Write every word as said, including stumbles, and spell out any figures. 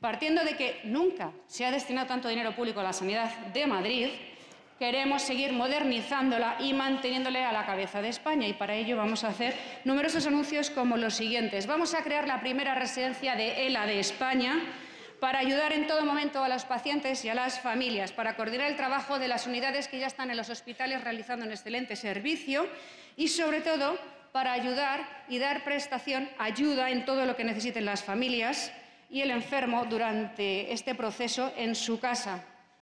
Partiendo de que nunca se ha destinado tanto dinero público a la sanidad de Madrid, queremos seguir modernizándola y manteniéndole a la cabeza de España, y para ello vamos a hacer numerosos anuncios como los siguientes. Vamos a crear la primera residencia de ELA de España para ayudar en todo momento a los pacientes y a las familias, para coordinar el trabajo de las unidades que ya están en los hospitales realizando un excelente servicio y, sobre todo, para ayudar y dar prestación, ayuda en todo lo que necesiten las familias y el enfermo durante este proceso en su casa.